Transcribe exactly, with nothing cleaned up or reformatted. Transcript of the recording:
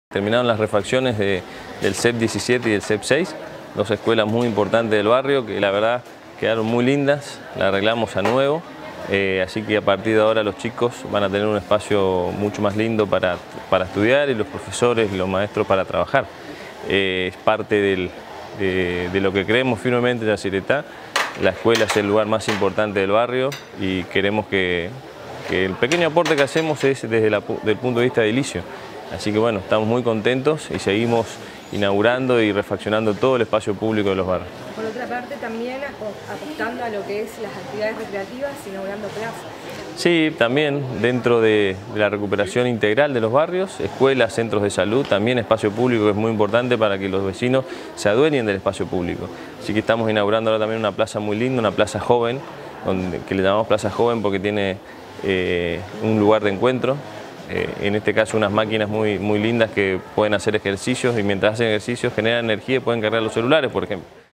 Terminaron las refacciones de, del C E P diecisiete y del C E P seis, dos escuelas muy importantes del barrio que la verdad quedaron muy lindas, las arreglamos a nuevo, eh, así que a partir de ahora los chicos van a tener un espacio mucho más lindo para, para estudiar y los profesores y los maestros para trabajar. Eh, es parte del, de, de lo que creemos firmemente en Yacyretá. La escuela es el lugar más importante del barrio y queremos que, que el pequeño aporte que hacemos es desde la, del punto de vista edilicio. Así que bueno, estamos muy contentos y seguimos inaugurando y refaccionando todo el espacio público de los barrios. Por otra parte, también apostando a lo que es las actividades recreativas, inaugurando plazas. Sí, también dentro de, de la recuperación integral de los barrios, escuelas, centros de salud, también espacio público que es muy importante para que los vecinos se adueñen del espacio público. Así que estamos inaugurando ahora también una plaza muy linda, una plaza joven, donde, que le llamamos plaza joven porque tiene eh, un lugar de encuentro. Eh, en este caso unas máquinas muy, muy lindas que pueden hacer ejercicios y mientras hacen ejercicios generan energía y pueden cargar los celulares, por ejemplo.